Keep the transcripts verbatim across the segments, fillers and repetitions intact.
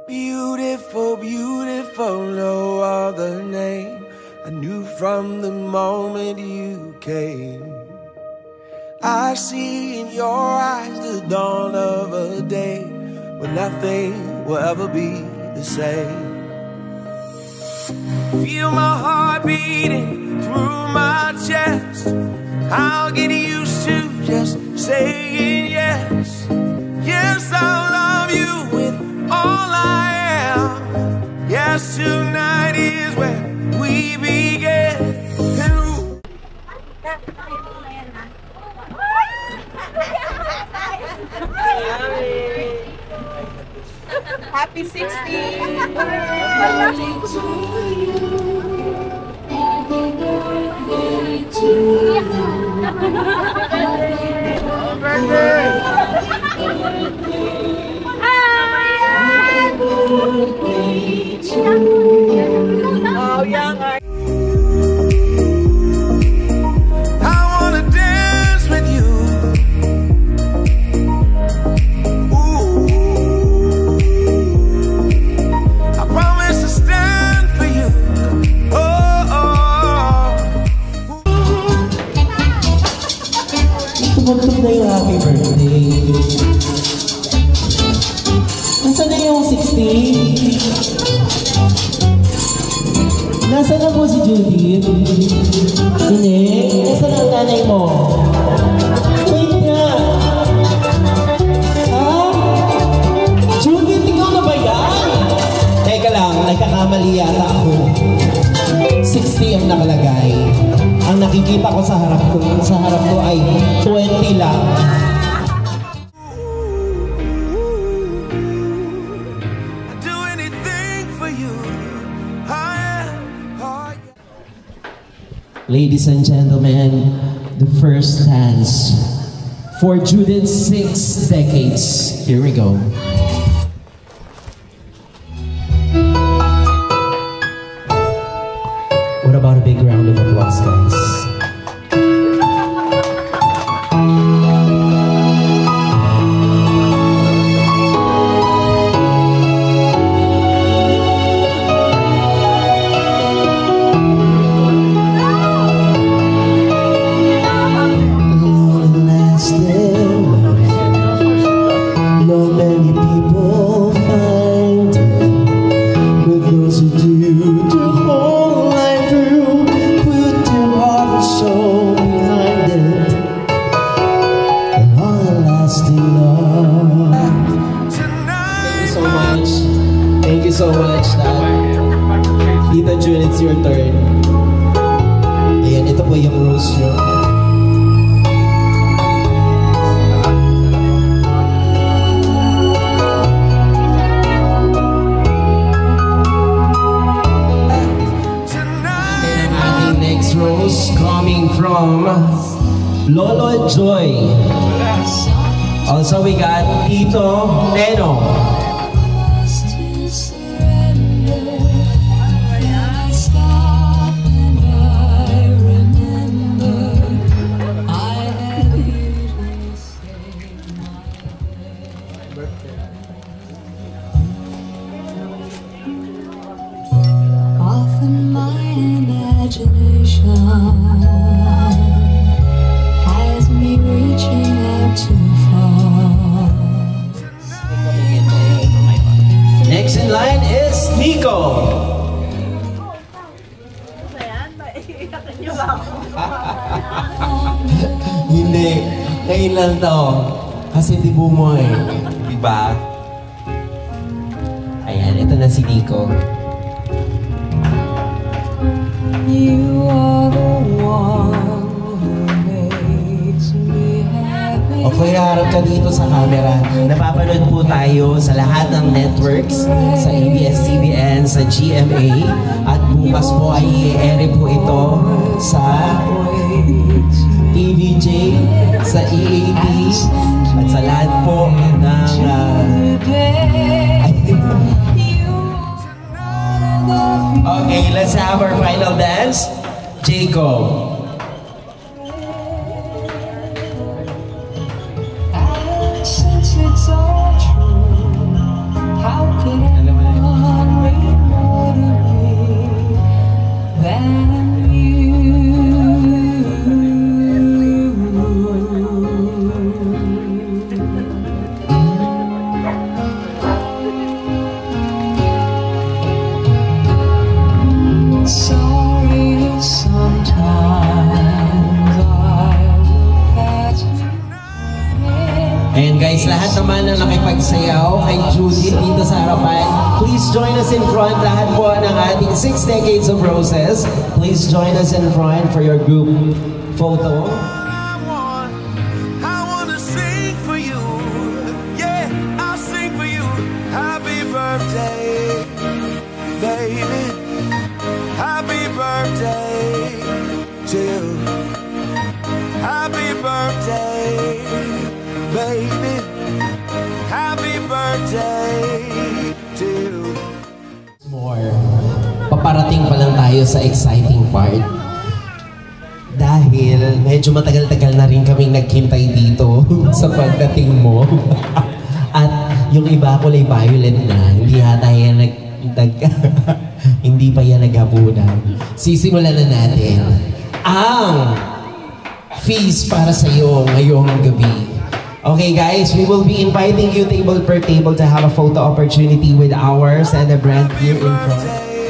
Beautiful, beautiful, no other name. I knew from the moment you came. I see in your eyes the dawn of a day when nothing will ever be the same. Feel my heart beating through my chest. I'll get used to just saying yes. Yes, I'll love you with all I am. Yes, tonight is where we begin. Happy sixteenth! Happy birthday to you. Happy birthday to you. Happy birthday. Happy birthday to you. Oh, young are Tumugtog na yung happy birthday. Nasaan na yung sixteen? Nasaan na po si Judith? Hindi? Nasaan ang nanay mo? Wait nga! Ha? Judith, ikaw na ba yan? Teka lang, nagkakamali yata ako. sixty ang nakalagay. Ang nakikita ko sa harap ko, sa harap ko ay twenty lang. Ladies and gentlemen, the first dance for Judith's six decades. Here we go. What about a big round of applause, guys? Thank you so much, Dad. Tita June, it's your turn. Ayan, ito po yung rose nyo. And ating next rose coming from Lolo Joy. Also, we got Tito Neno. Often my imagination has me reaching out too far. Next in line is Nico. Hindi, ngayon lang to. Kasi tibo mo eh. Diba? Ayan, ito na si Nico. You are the one who makes me happy. Okay, harap ka dito sa camera. Napapanood po tayo sa lahat ng networks, sa A B S C B N, sa G M A, at bukas po ay i-air po ito sa T V J, sa E A T, at sa lahat po ng uh, okay, let's have our final dance. Jacob. Since it's all true, how could I And guys, lahat naman na nakipagsayaw kay Judith dito sa harapan, please join us in front. Lahat po ng ating Six Decades of Roses, please join us in front for your group photo. I want, I want to sing for you. Yeah, I'll sing for you. Happy birthday, baby. Happy birthday to you. Happy birthday, baby. Happy birthday to you. More. Paparating pa lang tayo sa exciting part. Dahil medyo matagal-tagal na rin kaming naghintay dito sa pagdating mo. At yung iba kulay violet na, hindi yata yan nag... nag hindi pa yan naghabunan. Sisimulan na natin ang feast para sa iyo ngayong gabi. Okay guys, we will be inviting you table per table to have a photo opportunity with our celebrant here in front.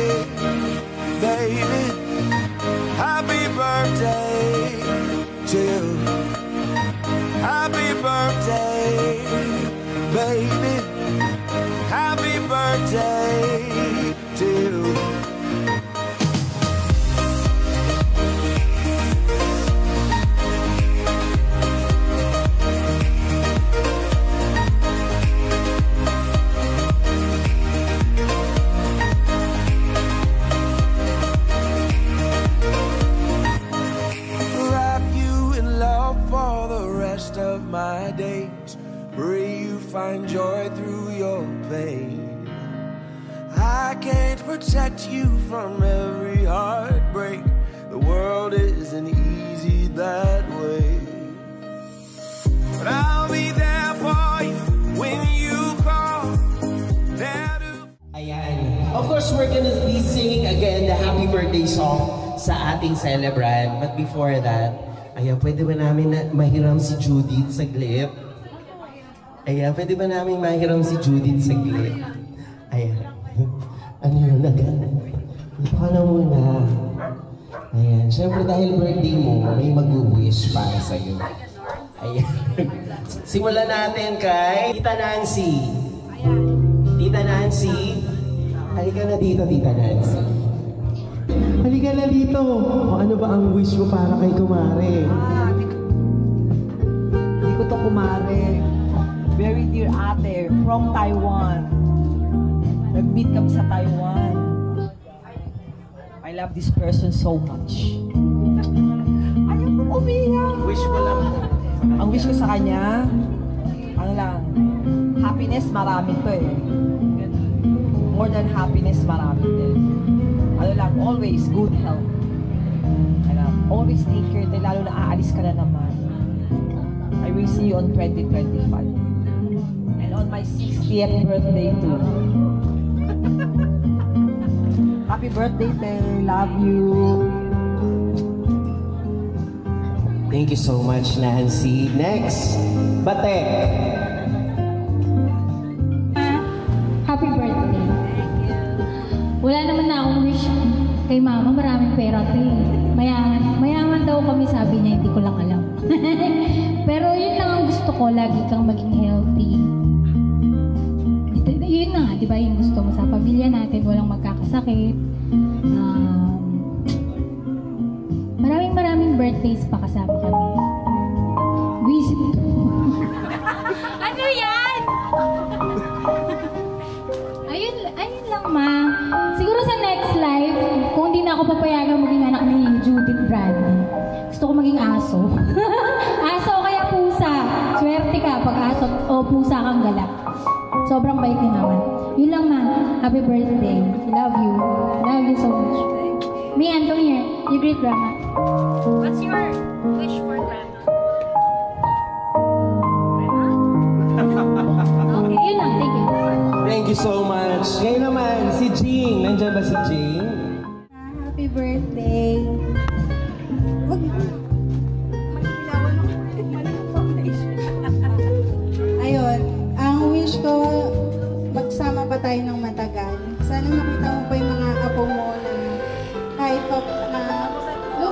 Baby, happy birthday to you. Happy birthday, baby. Happy birthday to you. Of my days, pray you find joy through your pain. I can't protect you from every heartbreak. The world isn't easy that way, but I'll be there for you when you call. There to... Ayan. Of course, we're gonna be singing again the happy birthday song sa ating celebrant. But before that, ayan, pwede ba namin na mahiram si Judith saglit? Ayan, pwede ba namin mahiram si Judith saglit? Ayan. Ano yun? Ito ka na muna. Ayan. Siyempre dahil birthday mo, may mag-wish para sa'yo. Ayan. Simulan natin kay Tita Nancy. Tita Nancy. Halika na dito, Tita Nancy. Halika na dito. O ano ba ang wish mo para kay Kumare? Ah, di ko, di ko to kumare. Very dear ate from Taiwan. Nag-meet kami sa Taiwan. I love this person so much. Ayaw ko umiyak. Wish mo lang. Ang wish ko sa kanya, ano lang, happiness marami to eh. More than happiness marami din. Ano lang, always good health. Ano, always take care tayo, lalo na aalis ka na naman. I will see you on twenty twenty-five. And on my sixtieth birthday too. Happy birthday, Tay. Love you. Thank you so much, Nancy. Next, Batek. Happy birthday. Wala naman na akong wish kay mama, maraming pera to eh. Mayaman, mayaman daw kami, sabi niya, hindi ko lang alam. Pero yun lang ang gusto ko, lagi kang maging healthy. Ito, yun na, di ba yung gusto mo sa pamilya natin, walang magkakasakit. Um, maraming maraming birthdays pa kasama kami. Visit. Ano yan? Ayun, ayun lang ma. Siguro sa next life, kung hindi na ako papayagan maging anak ni Judith Bradley, gusto ko maging aso. Aso o kaya pusa. Swerte ka pag aso o pusa kang galak. Sobrang bait ni mama. Yun lang ma. Happy birthday. Love you. Love you so much. Mian, come here. You greet grandma. What's your wish for grandma? Okay, yun lang. Thank you. Thank you so much. Ngayon naman, si Jing. Nandiyan ba si Jing? Happy birthday. Ayun, ang wish ko, magsama pa tayo ng matagal. Sana makita mo pa yung mga apo mo na kahit pa na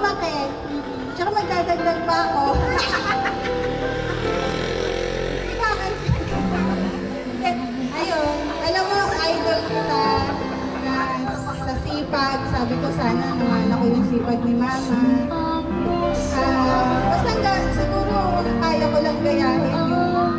lumaki. Tsaka magdadagdag pa ako. Ikaw, yung sipag ni Mama. Ah, basta hanggang siguro kaya ko lang gayahin yung,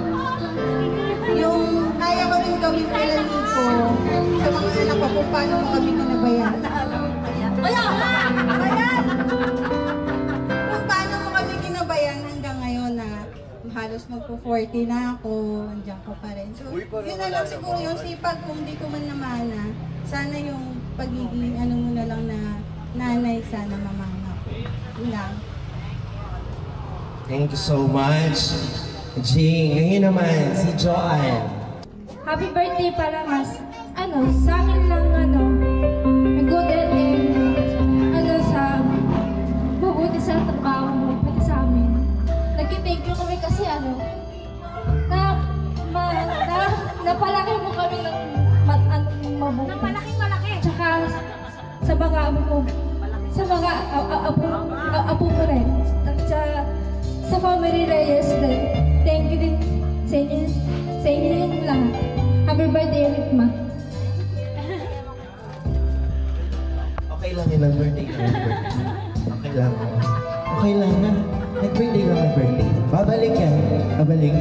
yung kaya ko rin gawin kailan ko sa mga anak ko kung paano ko kami kinabayan. Kaya! Ayan! Kung paano ko kami kinabayan hanggang ngayon na halos magpo-forty na ako, nandiyan ko pa rin. So, yun na lang siguro yung sipag kung di ko man namana. Sana yung pagiging ano mo na lang na nanay, sana mamana ko. Yun lang. Thank you so much. Jing, ngayon naman, si Joanne. Happy birthday para mas, ano, sa akin lang, ano, may good health and, ano, sa, mabuti sa trabaho mo, pati sa amin. Nag-thank you kami kasi, ano, na, ma, na, napalaki mo kami ng, mat, ano, mabuti. Nang malaking malaki. Tsaka, sa mga amo mo, sa mga a- a- apo, a- apo mo rin. At sa, sa family Reyes din. Thank you din sa inyo, sa inyo yung lahat. Happy birthday ulit, ma. Okay lang yun ang birthday. Okay lang. Okay lang na. Nag-birthday lang ang birthday. Babalik yan. Babalik.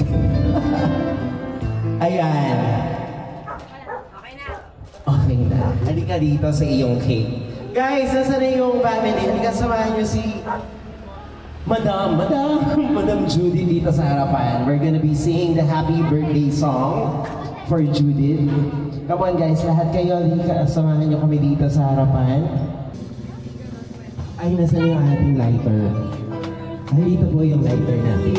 Ayan. Okay na. Okay na. Halika dito sa iyong cake. Guys, nasa na yung family? Halika samahan niyo si Madam, Madam, Madam Judy dito sa harapan. We're gonna be singing the happy birthday song for Judith. Come on guys, lahat kayo, halika, samahan niyo kami dito sa harapan. Ay, nasa yung ating lighter. Ay, dito po yung lighter natin.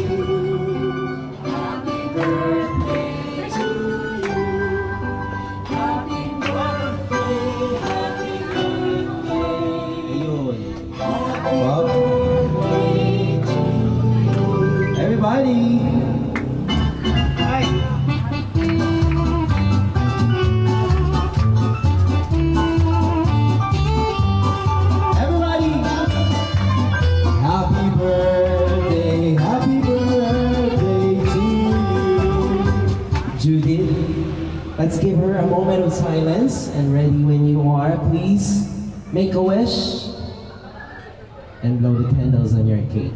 Ayun. Wow. Everybody! Hi! Everybody! Happy birthday, happy birthday to you! Judith, let's give her a moment of silence, and ready when you are, please make a wish and blow the candles on your cake.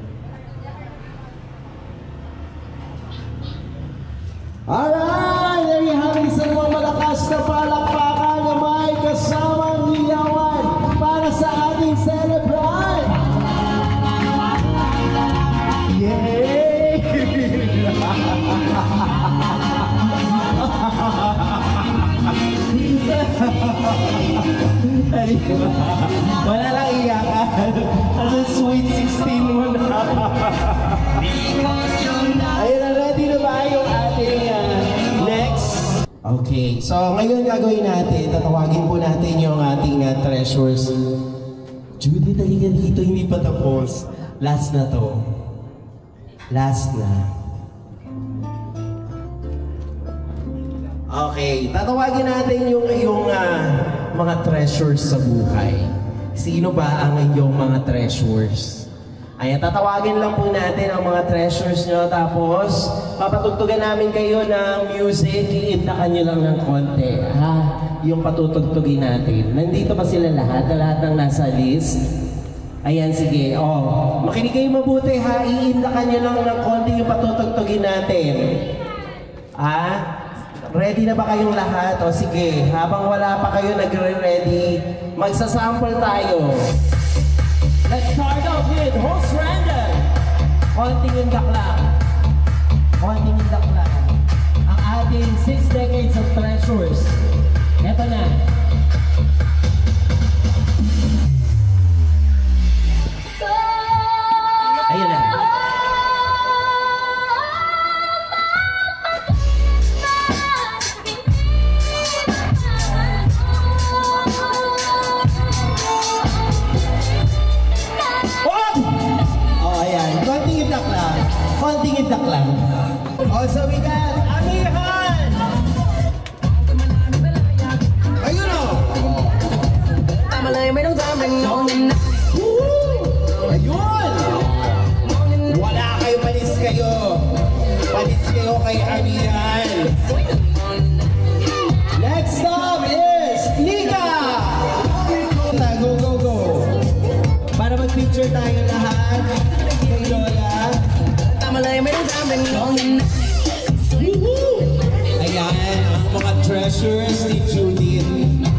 Alright! There you have it. Isang mga malakas na palakpakan na may kasamang hiyawan para sa ating celebrant! Yay! Wala lang iyakan. As a sweet sixteen mo na. Ayun na, ready na ba yung ating uh, next? Okay, so ngayon gagawin natin, tatawagin po natin yung ating uh, treasures. Judy, talaga dito, hindi pa tapos. Last na to. Last na. Okay, tatawagin natin yung yung uh, mga treasures sa buhay. Sino ba ang iyong mga treasures? Ayan, tatawagin lang po natin ang mga treasures nyo, tapos papatugtugan namin kayo ng music, iindakan nyo lang ng konti, ha? Yung patutugtugin natin. Nandito ba sila lahat? Lahat ng nasa list? Ayan, sige. Oh, makinig kayo mabuti, ha? Iindakan nyo lang ng konti yung patutugtugin natin. Ha? Ready na ba kayong lahat? O sige, habang wala pa kayo nagre-ready, magsasample tayo. Let's start off with Host Random. Konting indak lang. Konting indak lang. Ang ating six decades of treasures. Eto na. Ayun na. Konting itak lang. Also, we got Amihan! Ayun o! Ayun! Wala kayo, panis kayo. Panis kayo kay Amihan. Next up is Nika! Go, go, go! Ayan, ang mga treasures ni Judith.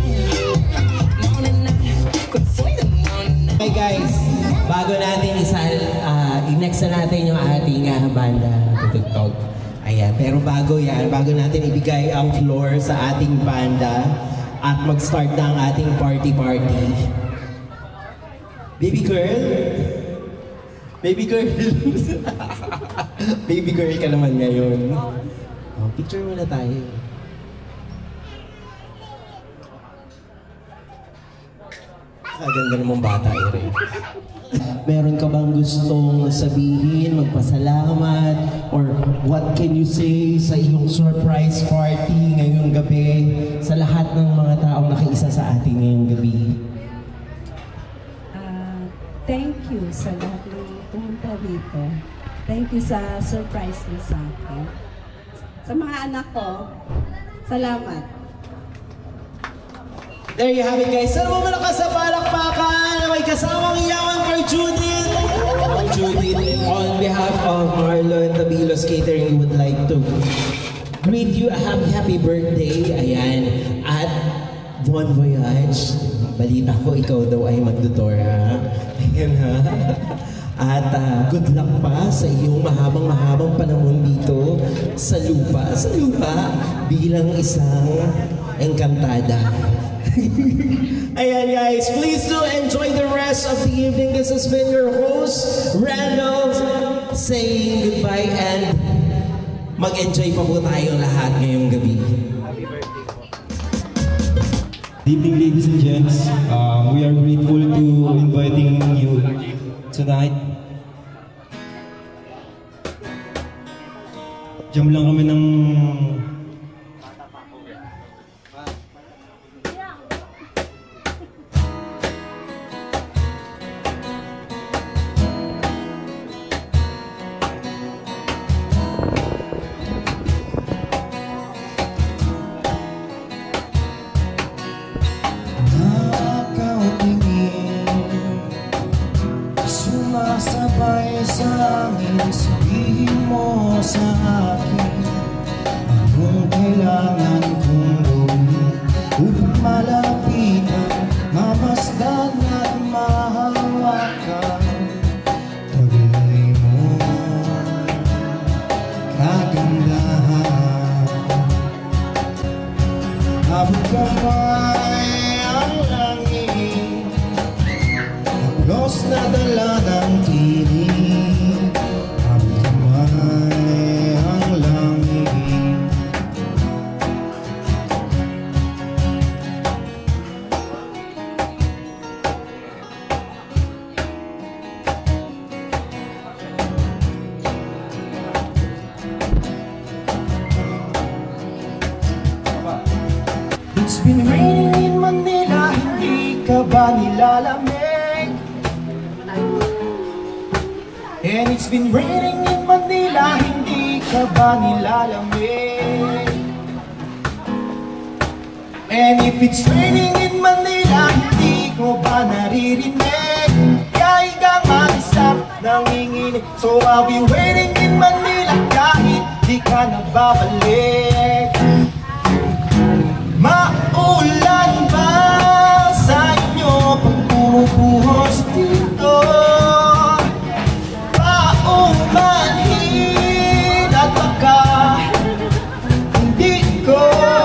Okay guys, bago natin isa, uh, i-next na natin yung ating uh, banda tutugtog. Ayan, pero bago yan, bago natin ibigay ang floor sa ating banda at mag-start na ang ating party-party. Baby girl? Baby girl? Baby girl ka naman ngayon. Oh, picture muna tayo. Ah, ganda namang bata, Ere. Meron ka bang gustong sabihin, magpasalamat, or what can you say sa iyong surprise party ngayong gabi sa lahat ng mga taong nakiisa sa ating ngayong gabi? Uh, thank you sa lahat ng pumunta dito. Thank you sa surprise mo sa akin. Sa mga anak ko, salamat. There you have it guys. Sana mo malakas sa palakpakan. May kasamang iyawan kay Judith. Judith, on behalf of Marlon Tabilos Catering, we would like to greet you a happy, happy birthday. Ayan. At bon voyage. Balita ko, ikaw daw ay magdodora. Ayan ha. At uh, good luck pa sa iyong mahabang-mahabang panahon dito sa lupa. Sa lupa bilang isang engkantada. Ayan guys, please do enjoy the rest of the evening. This has been your host, Randolph, saying goodbye and mag-enjoy pa po tayong lahat ngayong gabi. Happy birthday po. Good evening ladies and gents. Uh, we are grateful to inviting you tonight. Jam lang kami ng sumasabay sa akin, sabihin mo sa akin anong kailangan kong gawin upang malapitan, mamasdan at mahawakan. Taglay mo kagandahan, abot kamay ang langit, haplos na dala ng tinig, abot kamay ang langit. It's been raining in Manila, hindi ka ba nilalamig? And it's been raining in Manila, hindi ka ba nilalamig? And if it's raining in Manila, hindi ko ba naririnig? Kahit ka mag-isa nanginginig, so I'll be waiting in Manila kahit di ka nagbabalik. Maulan ba sa inyo pag bumubuhos dito? Paumanhin at baka hindi ko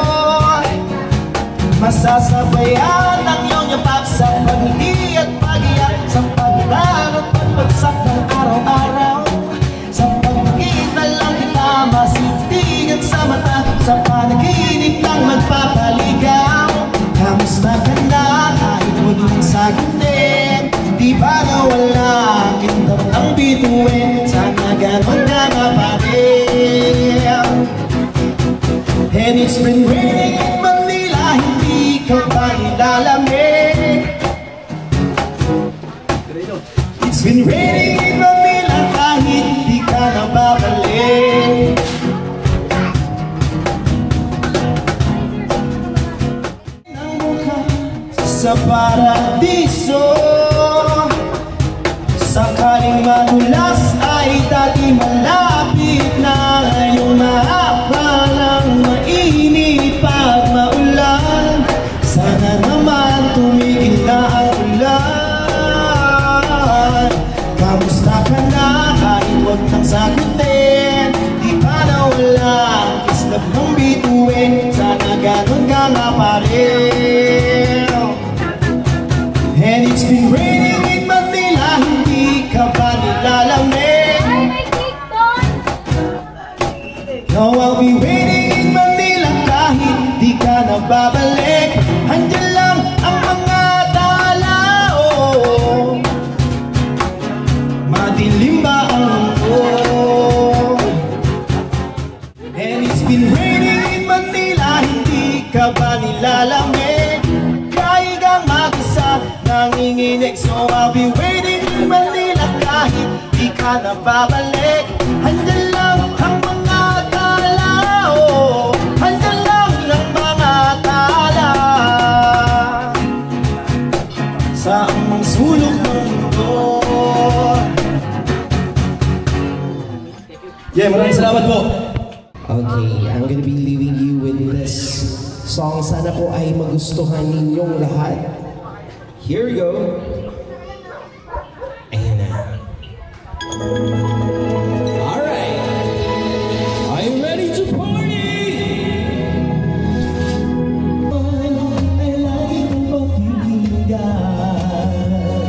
masasabayan ang iyong yapak sa pagli at pag-iyak, sa pagdaan at pagbagsak ng araw-araw, sa pagkita lang kita masintigan sa mata, sa panaginip lang magpapaligaw. Kamusta ka na kahit huwag mong sagutin? Di ba nawala ang kindap ng bituin? Sana ganon na nga pa rin. And it's been raining in Manila, hindi ka ba nilalamig? It's been raining in Manila kahit di ka nababalik. Sa paradiso, sakaling madulas ay dati malapit na waiting in Manila kahit di ka na babalik. Andyan lang ang mga tao. Madilim ba ang mundo? And it's been raining in Manila, hindi ka ba nilalamig? Kaigang mag-isa, nanginginig. So I'll be waiting in Manila kahit di ka na babalik. Andyan lang ang mga tao. Andyan lang ang mga tala sa among sulok ng mundo. Yeah, maraming salamat po. Okay, I'm gonna be leaving you with this song. Sana po ay magustuhan ninyong lahat. Here we go. Ayan na. Alright. Are you ready to party? Ay lagi kong pakikinggan.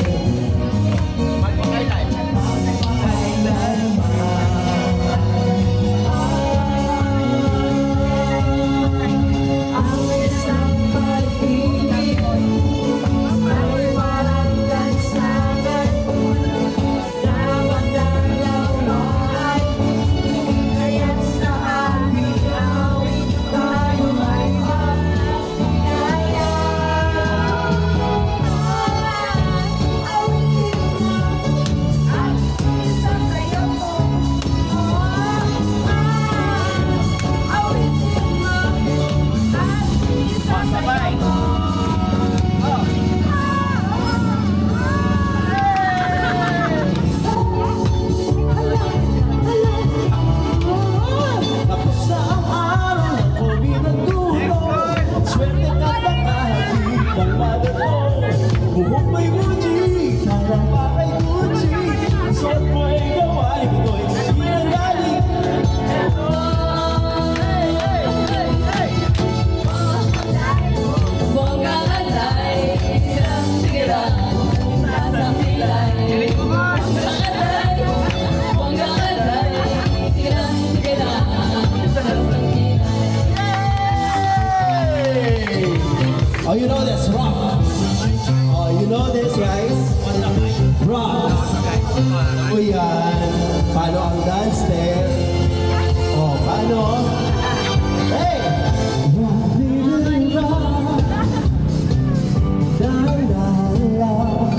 Oh, you know this, rock. Oh, you know this, guys? Rock. O yan. Paano ang dance step? Oh, paano? Hey! Rock, baby, rock. Da, da, da.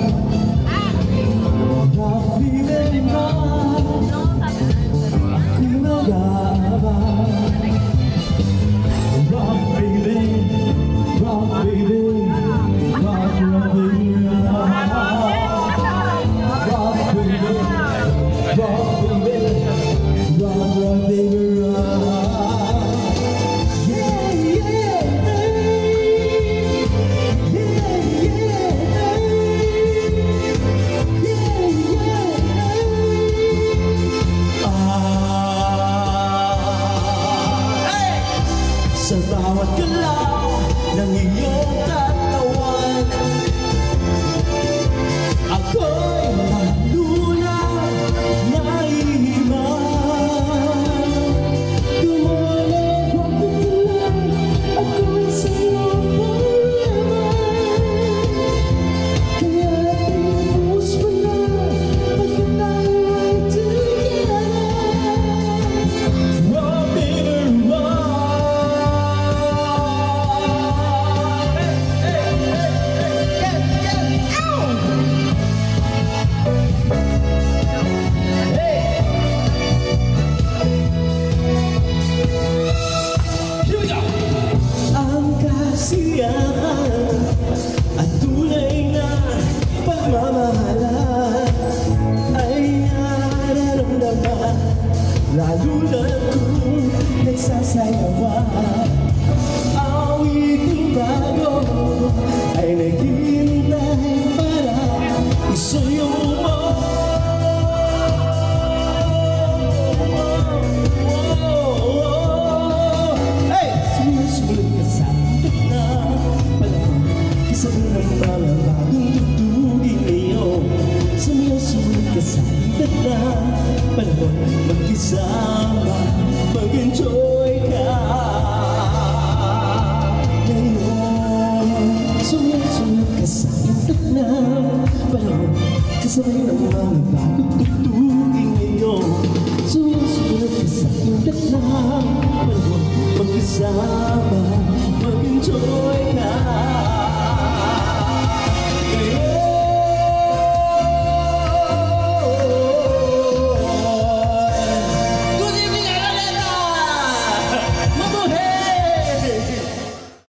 Rock, baby, rock. Di magaba. Rock, baby. Rock, baby, rock, rock, baby, rock, rock, baby, rock, baby, rock, rock, baby, rock. Yeah, yeah, yeah, yeah, yeah. Ah, hey! Sa bawat galaw ng iyong katawan, ako'y malulang naihiman. Tumalab ang pagtulang, ako'y sa'yo forever. Kaya tinubos mo na pagkat tayo ay together. Rock, baby, rock. Ang kasiyahan at tunay na pagmamahalan ay nararamdaman, lalo na kung nagsasayawan. Awiting bago ay naghihintay para isuyo mo. Hey! Sumusulit ka sa gitna, panahon kasama ng mga bagong tugtugin ngayon. Sumusulit ka sa gitna, panahon magkisama, mag-enjoy ka. Sabay ng mga bagong tugtugin ngayon. Sumusunod ka sa iyong gitna. Malamang magkasama, mag-enjoy ka.